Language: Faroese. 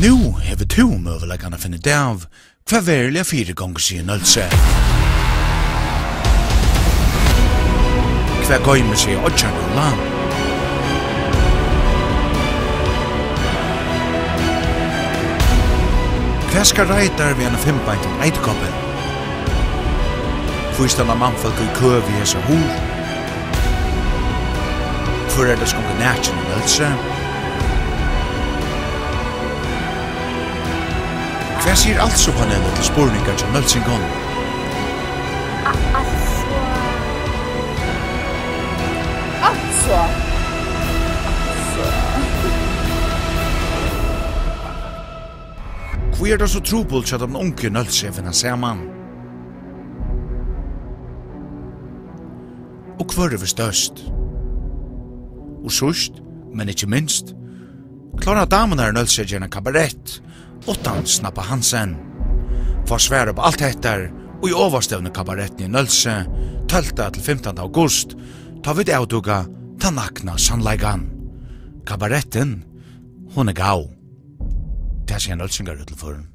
Nu hever to møveleggarna finne det av hva verliga 4 ganger siden ølse. Hva gøymer seg åtjarnulla. Hva skal reitar vi en 5-beint eidkoppel? Fyrstanna mannfolk i køv i hese hor. Hvor det skonge nætjen i ølse. Hva sier altså panelet til spurningar til Nølsingon? Altså. Hvor det så trobult til at de unge Nølsefina saman? Og hvor det størst? Og sørst, men ikke minst, klarar damerna Nølsefina kabarett, utan snappa Hansen. For svære på alt hettar, og i Ovastevnukabarettin i Nølse, 12. til 15. august, tar vi det avduga Tann Nakni Sannleikin. Kabarettin, hon gau. Det sier Nølsingar utenfor.